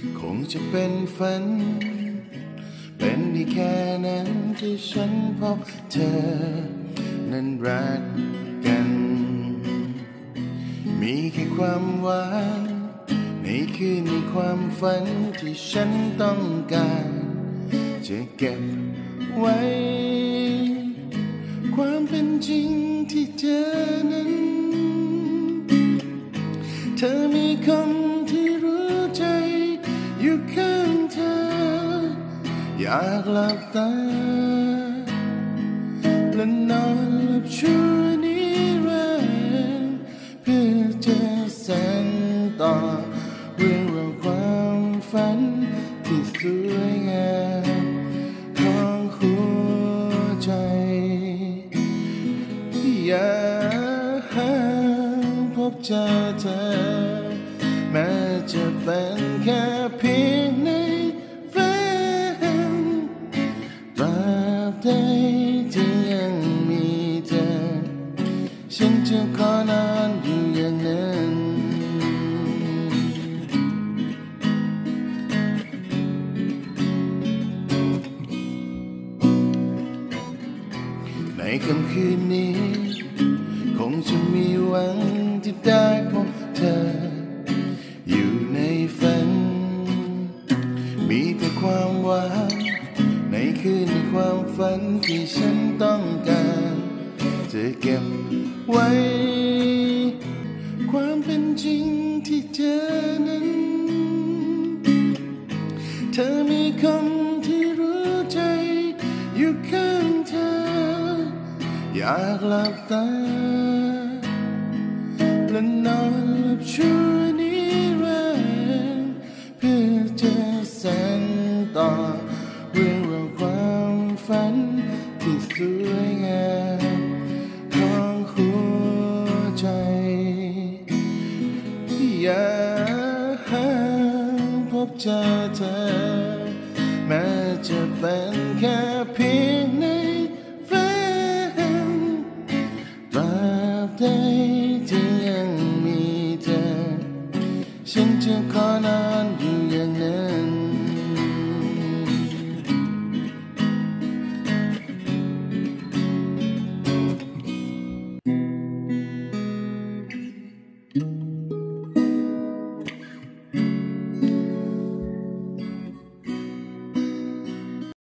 คงจะเป็นฝันเป็นได้แค่นั้นที่ฉันพบเธอนั้นรักกันมีแค่ความหวานในคืนในความฝันที่ฉันต้องการจะเก็บไว้ความเป็นจริงที่เธอนั้นเธอมีคนที่รู้ใจอยู่ข้างเธออยากหลับตาและนอนหลับชั่วนิรันดร์เพื่อจะสานต่อเรื่องราวความฝันที่สวยงามของหัวใจอยากพบเจอเธอแม้จะเป็นแค่เพียงในฝันตราบใดที่ยังมีเธอฉันจะขอนอนอยู่อย่างนั้นในค่ำคืนนี้คงจะมีหวังที่ได้พบเธออยู่ในฝันมีแต่ความหวานในคืนในความฝันที่ฉันต้องการจะเก็บไว้ความเป็นจริงที่เธอนั้นเธอมีคนที่รู้ใจอยู่ข้างเธออยากหลับตาและนอนหลับชั่วนิรันดร์เพื่อจะสานต่อเรื่องราวความฝันที่สวยงามของหัวใจอยากพบเจอ